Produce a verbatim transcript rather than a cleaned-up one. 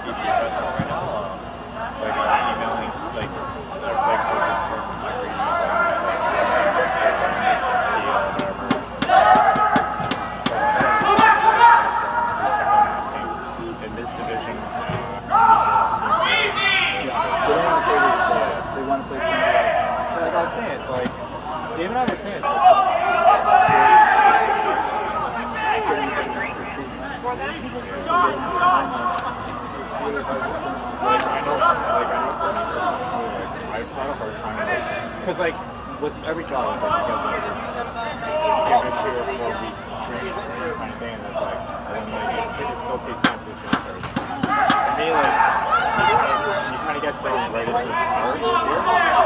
P T festival right now. Um, like uh, emailing like their flex coaches from every like, whatever. In this division, uh, they don't want to play this. Yeah, they want to play something like, like I was saying, it's like Dave and I were saying. It's like, Like, I know, like, I know for me personally, like, I've had a hard time, like, because, like, with every job, like, you get, like, every two or four weeks training, training kind of thing, and it's like, and then, like, it's, it still takes time to adjust everything. For me, like, you kind of get thrown right into the power.